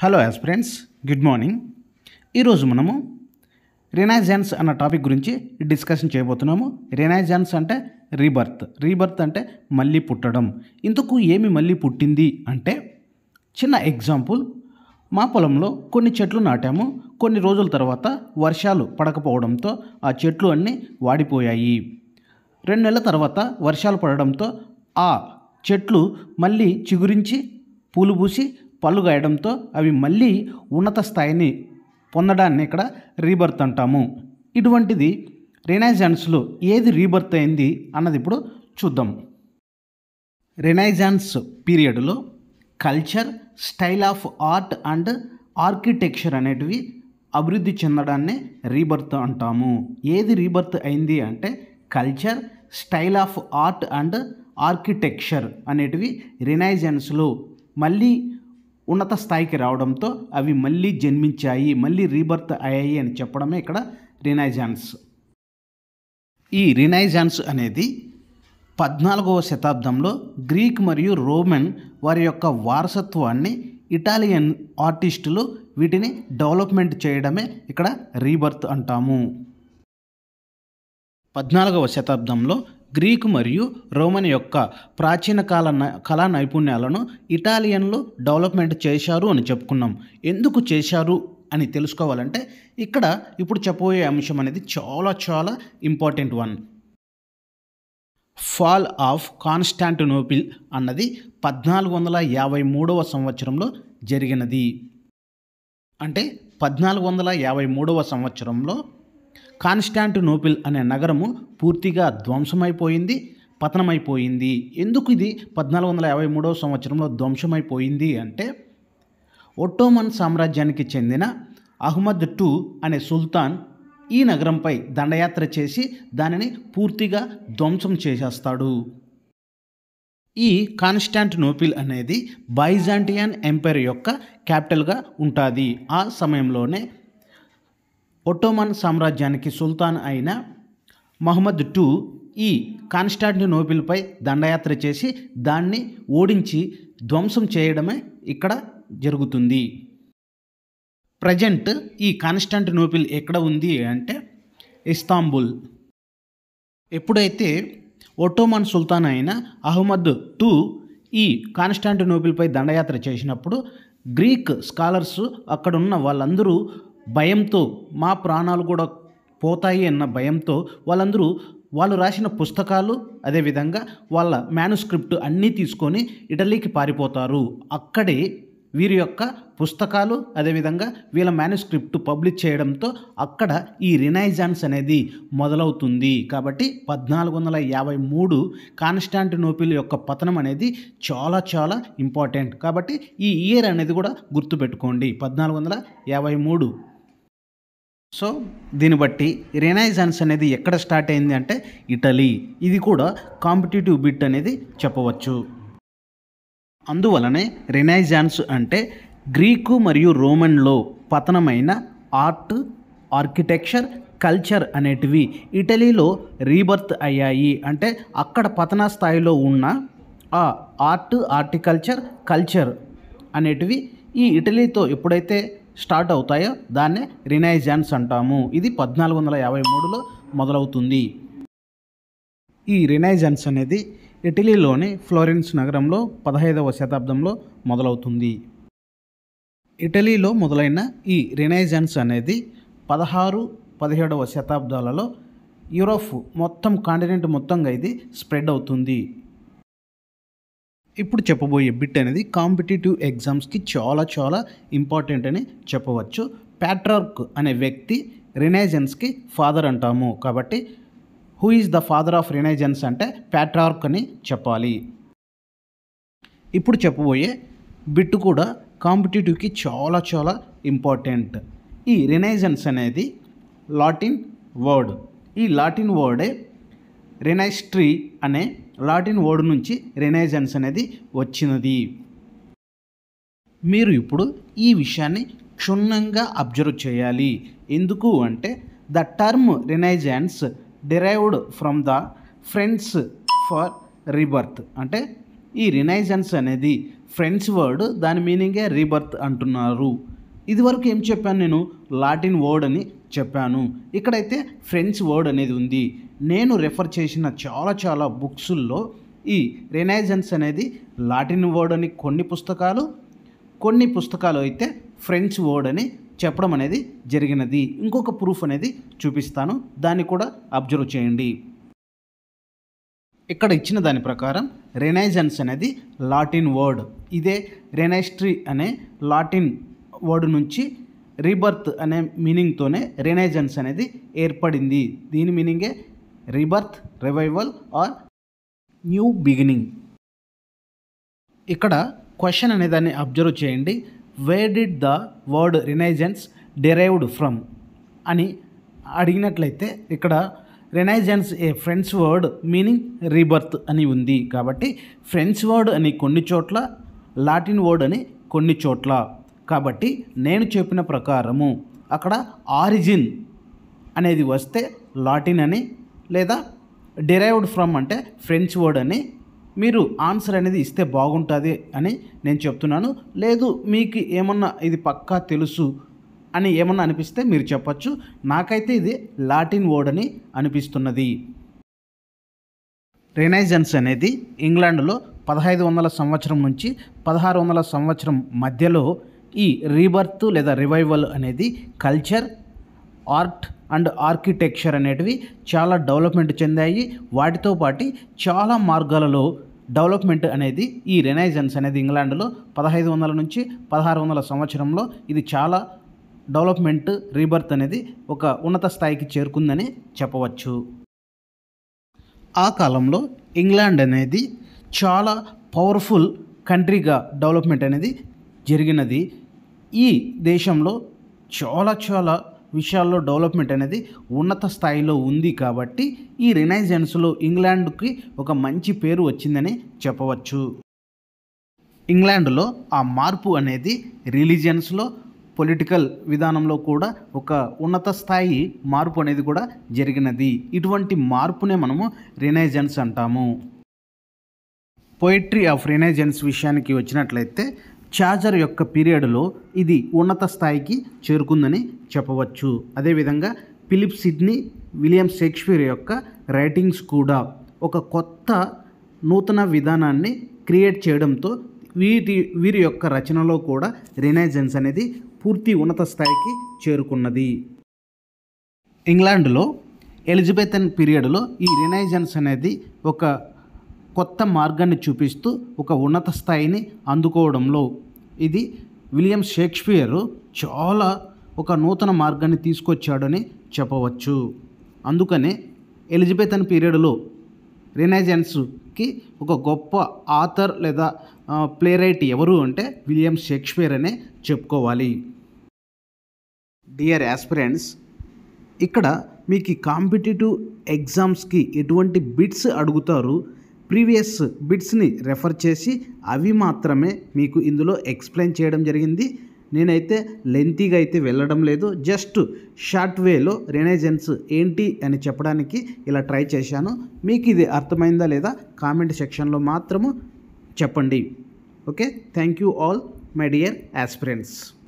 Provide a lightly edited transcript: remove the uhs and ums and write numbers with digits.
Hello aspirants, good morning. ఈరోజు మనము Renaissance అన్న టాపిక్ గురించి డిస్కషన్ చేయబోతున్నాము. రినైజాన్స్ అంటే రీబర్త్ అంటే మళ్ళీ పుట్టడం. ఇంతకు ఏమి మళ్ళీ పుట్టింది అంటే, చిన్న ఎగ్జాంపుల్, మా పొలంలో కొన్ని చెట్లు నాటాము. కొన్ని రోజుల తర్వాత వర్షాలు పడకపోవడంతో ఆ చెట్లు అన్నీ వాడిపోయాయి. 2 నెలల తర్వాత వర్షాలు పడడంతో ఆ చెట్లు మళ్ళీ చిగురించి పూలు పూసి పళ్ళు గాయడంతో అవి మళ్ళీ ఉన్నత స్థాయిని పొందడాన్ని ఇక్కడ రీబర్త్ అంటాము. ఇటువంటిది రినైజాన్స్లో ఏది రీబర్త్ అయింది అన్నది ఇప్పుడు చూద్దాం. రినైజాన్స్ పీరియడ్లో culture, style of art and architecture అనేటివి అభివృద్ధి చెందడాన్ని రీబర్త్ అంటాము. ఏది రీబర్త్ అయింది అంటే culture, style of art and architecture అనేటివి రినైజాన్స్లో మళ్ళీ ఉన్నత స్థాయికి రావడంతో అవి మళ్ళీ జన్మించాయి, మళ్ళీ రీబర్త్ అయ్యాయి అని చెప్పడమే ఇక్కడ రినైజాన్స్. ఈ రినైజాన్స్ అనేది 14వ శతాబ్దంలో గ్రీక్ మరియు రోమన్ వారి యొక్క వారసత్వాన్ని ఇటాలియన్ ఆర్టిస్టులు వీటిని డెవలప్మెంట్ చేయడమే ఇక్కడ రీబర్త్ అంటాము. 14వ శతాబ్దంలో గ్రీకు మరియు రోమన్ యొక్క ప్రాచీన కళా నైపుణ్యాలను ఇటాలియన్లు డెవలప్మెంట్ చేశారు అని చెప్పుకున్నాం. ఎందుకు చేశారు అని తెలుసుకోవాలంటే ఇక్కడ ఇప్పుడు చెప్పబోయే అంశం అనేది చాలా important one. Fall of Constantinople అన్నది 1453వ సంవత్సరంలో జరిగినది. అంటే 1453వ సంవత్సరంలో కాన్స్టాంటినోపిల్ అనే నగరము పూర్తిగా ధ్వంసమైపోయింది, పతనమైపోయింది. ఎందుకు ఇది 1453వ సంవత్సరంలో ధ్వంసమైపోయింది అంటే, ఒట్టోమన్ సామ్రాజ్యానికి చెందిన అహ్మద్ II అనే సుల్తాన్ ఈ నగరంపై దండయాత్ర చేసి దానిని పూర్తిగా ధ్వంసం చేసేస్తాడు. ఈ కాన్స్టాంటినోపిల్ అనేది బైజాంటియన్ ఎంపైర్ యొక్క క్యాపిటల్గా ఉంటుంది. ఆ సమయంలోనే ఒట్టోమన్ సామ్రాజ్యానికి సుల్తాన్ అయిన మహమ్మద్ II ఈ కాన్స్టాంటినోపిల్పై దండయాత్ర చేసి దాన్ని ఓడించి ధ్వంసం చేయడమే ఇక్కడ జరుగుతుంది. ప్రజెంట్ ఈ కాన్స్టాంటినోపిల్ ఎక్కడ ఉంది అంటే ఇస్తాంబుల్. ఎప్పుడైతే ఒట్టోమన్ సుల్తాన్ అయిన అహ్మద్ II ఈ కాన్స్టాంటినోపిల్పై దండయాత్ర చేసినప్పుడు గ్రీక్ స్కాలర్స్ అక్కడున్న వాళ్ళందరూ భయంతో, మా ప్రాణాలు కూడా పోతాయి అన్న భయంతో వాళ్ళు రాసిన పుస్తకాలు, అదేవిధంగా వాళ్ళ మ్యానుస్క్రిప్ట్ అన్నీ తీసుకొని ఇటలీకి పారిపోతారు. అక్కడే వీరి యొక్క పుస్తకాలు, అదేవిధంగా వీళ్ళ మ్యానుస్క్రిప్ట్ పబ్లిష్ చేయడంతో అక్కడ ఈ రినైజాన్స్ అనేది మొదలవుతుంది. కాబట్టి 1453 కాన్స్టాంటినోపిల్ యొక్క పతనం అనేది చాలా ఇంపార్టెంట్. కాబట్టి ఈ ఇయర్ అనేది కూడా గుర్తుపెట్టుకోండి, 1453. సో దీన్ని బట్టి రినైజాన్స్ అనేది ఎక్కడ స్టార్ట్ అయింది అంటే ఇటలీ. ఇది కూడా కాంపిటేటివ్ బిట్ అనేది చెప్పవచ్చు. అందువలనే రినైజాన్స్ అంటే గ్రీకు మరియు రోమన్లో పతనమైన ఆర్ట్, ఆర్కిటెక్చర్, కల్చర్ అనేటివి ఇటలీలో రీబర్త్ అయ్యాయి. అంటే అక్కడ పతన స్థాయిలో ఉన్న ఆ ఆర్ట్, హార్టికల్చర్, కల్చర్ అనేటివి ఈ ఇటలీతో ఎప్పుడైతే స్టార్ట్ అవుతాయో దాన్నే రినైజాన్స్ అంటాము. ఇది 1453లో మొదలవుతుంది. ఈ రినైజాన్స్ అనేది ఇటలీలోని ఫ్లోరెన్స్ నగరంలో 15వ శతాబ్దంలో మొదలవుతుంది. ఇటలీలో మొదలైన ఈ రినైజాన్స్ అనేది 16, 17వ శతాబ్దాలలో యూరోప్ మొత్తం, కాంటినెంట్ మొత్తంగా ఇది స్ప్రెడ్ అవుతుంది. ఇప్పుడు చెప్పబోయే బిట్ అనేది కాంపిటేటివ్ ఎగ్జామ్స్కి చాలా ఇంపార్టెంట్ అని చెప్పవచ్చు. ప్యాట్రార్క్ అనే వ్యక్తి రినైజాన్స్కి ఫాదర్ అంటాము. కాబట్టి who is the father of renaissance అంటే ప్యాట్రార్క్ అని చెప్పాలి. ఇప్పుడు చెప్పబోయే బిట్ కూడా కాంపిటేటివ్కి చాలా ఇంపార్టెంట్. ఈ రినైజాన్స్ అనేది లాటిన్ వర్డ్. ఈ లాటిన్ వర్డే రెనైస్ట్రీ అనే లాటిన్ వర్డ్ నుంచి రినైజాన్స్ అనేది వచ్చినది. మీరు ఇప్పుడు ఈ విషయాన్ని క్షుణ్ణంగా అబ్జర్వ్ చేయాలి. ఎందుకు అంటే the term renaissance derived from the French for rebirth. అంటే ఈ రినైజెన్స్ అనేది ఫ్రెంచ్ వర్డ్, దాని మీనింగే రీబర్త్ అంటున్నారు. ఇదివరకు ఏం చెప్పాను నేను, లాటిన్ వర్డ్ అని చెప్పాను. ఇక్కడైతే ఫ్రెంచ్ వర్డ్ అనేది ఉంది. నేను రెఫర్ చేసిన చాలా బుక్సుల్లో ఈ రినైజెన్స్ అనేది లాటిన్ వర్డ్ అని కొన్ని పుస్తకాలు అయితే ఫ్రెంచ్ వర్డ్ అని చెప్పడం అనేది జరిగినది. ఇంకొక ప్రూఫ్ అనేది చూపిస్తాను, దాన్ని కూడా అబ్జర్వ్ చేయండి. ఇక్కడ ఇచ్చిన దాని ప్రకారం రెనైజెన్స్ అనేది లాటిన్ వర్డ్. ఇదే రెనైస్ట్రీ అనే లాటిన్ వర్డ్ నుంచి రీబర్త్ అనే మీనింగ్తోనే రెనైజెన్స్ అనేది ఏర్పడింది. దీని మీనింగే rebirth, revival or new beginning. ఇక్కడ క్వశ్చన్ అనే దాన్ని అబ్జర్వ్ చేయండి. Where did the word renaissance derived from అని అడిగినట్లయితే ఇక్కడ renaissance a French word meaning rebirth అని ఉంది. కాబట్టి ఫ్రెంచ్ వర్డ్ అని కొన్ని చోట్ల, లాటిన్ వర్డ్ అని కొన్ని చోట్ల. కాబట్టి నేను చెప్పిన ప్రకారము అక్కడ ఆరిజిన్ అనేది వస్తే లాటిన్ అని, లేదా డెరైవ్డ్ ఫ్రమ్ అంటే ఫ్రెంచ్ వర్డ్ అని మీరు ఆన్సర్ అనేది ఇస్తే బాగుంటుంది అని నేను చెప్తున్నాను. లేదు మీకు ఏమన్నా ఇది పక్కా తెలుసు అని ఏమన్నా అనిపిస్తే మీరు చెప్పచ్చు. నాకైతే ఇది లాటిన్ వర్డ్ అని అనిపిస్తున్నది. రెనైజెన్స్ అనేది ఇంగ్లాండ్లో 1500 సంవత్సరం నుంచి 1600 సంవత్సరం మధ్యలో ఈ రీబర్త్ లేదా రివైవల్ అనేది కల్చర్, ఆర్ట్ అండ్ ఆర్కిటెక్చర్ అనేటివి చాలా డెవలప్మెంట్ చెందాయి. వాటితో పాటు చాలా మార్గాలలో డెవలప్మెంట్ అనేది ఈ రెనైజెన్స్ అనేది ఇంగ్లాండ్లో 1500 నుంచి 1600 సంవత్సరంలో ఇది చాలా డెవలప్మెంట్, రీబర్త్ అనేది ఒక ఉన్నత స్థాయికి చేరుకుందని చెప్పవచ్చు. ఆ కాలంలో ఇంగ్లాండ్ అనేది చాలా పవర్ఫుల్ కంట్రీగా డెవలప్మెంట్ అనేది జరిగినది. ఈ దేశంలో చాలా విషయాల్లో డెవలప్మెంట్ అనేది ఉన్నత స్థాయిలో ఉంది. కాబట్టి ఈ రినైజెన్స్లో ఇంగ్లాండ్కి ఒక మంచి పేరు వచ్చిందని చెప్పవచ్చు. ఇంగ్లాండ్లో ఆ మార్పు అనేది రిలీజియన్స్లో, పొలిటికల్ విధానంలో కూడా ఒక ఉన్నత స్థాయి మార్పు అనేది కూడా జరిగినది. ఇటువంటి మార్పునే మనము రినైజెన్స్ అంటాము. పోయిట్రీ ఆఫ్ రినైజెన్స్ విషయానికి వచ్చినట్లయితే చాజర్ యొక్క పీరియడ్లో ఇది ఉన్నత స్థాయికి చేరుకుందని చెప్పవచ్చు. అదేవిధంగా ఫిలిప్ సిడ్నీ, విలియం షేక్స్పియర్ యొక్క రైటింగ్స్ కూడా ఒక కొత్త నూతన విధానాన్ని క్రియేట్ చేయడంతో వీరి యొక్క రచనలో కూడా రినైజెన్స్ అనేది పూర్తి ఉన్నత స్థాయికి చేరుకున్నది. ఇంగ్లాండ్లో ఎలిజబెథన్ పీరియడ్లో ఈ రినైజెన్స్ అనేది ఒక కొత్త మార్గాన్ని చూపిస్తూ ఒక ఉన్నత స్థాయిని అందుకోవడంలో ఇది విలియం షేక్స్పియర్ చాలా ఒక నూతన మార్గాన్ని తీసుకొచ్చాడని చెప్పవచ్చు. అందుకనే ఎలిజబెథన్ పీరియడ్లో రినైజెన్స్కి ఒక గొప్ప ఆథర్ లేదా ప్లే రైట్ ఎవరు అంటే విలియం షేక్స్పియర్ అనే చెప్పుకోవాలి. డియర్ యాస్పిరెంట్స్, ఇక్కడ మీకు కాంపిటేటివ్ ఎగ్జామ్స్కి ఎటువంటి బిట్స్ అడుగుతారు, ప్రీవియస్ బిట్స్ని రెఫర్ చేసి అవి మాత్రమే మీకు ఇందులో ఎక్స్ప్లెయిన్ చేయడం జరిగింది. నేనైతే లెంతీగా అయితే వెళ్ళడం లేదు, జస్ట్ షార్ట్ వేలో రినైజెన్స్ ఏంటి అని చెప్పడానికి ఇలా ట్రై చేశాను. మీకు ఇది అర్థమైందా లేదా కామెంట్ సెక్షన్లో మాత్రము చెప్పండి. Okay, thank you all my dear aspirants.